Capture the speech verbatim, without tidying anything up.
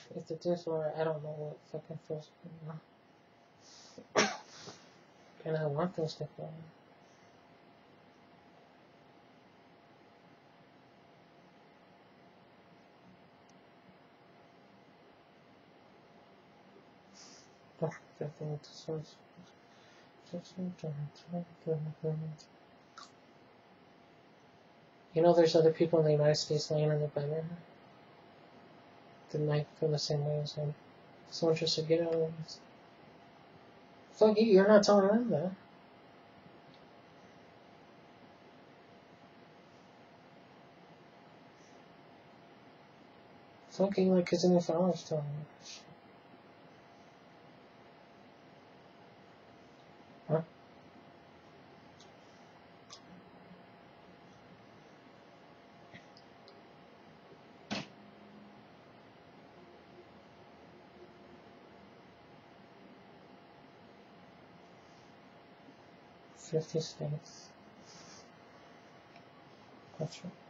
If it is, or I don't know what fucking feels good. And I want those to feel. Everything to source. You know, there's other people in the United States laying in the bed right now that might feel the same way as him. Someone just said, get out of this. Fuck you, you're not telling them that. Fucking like his inner father's telling me that shit. Huh? Fifty states. That's right.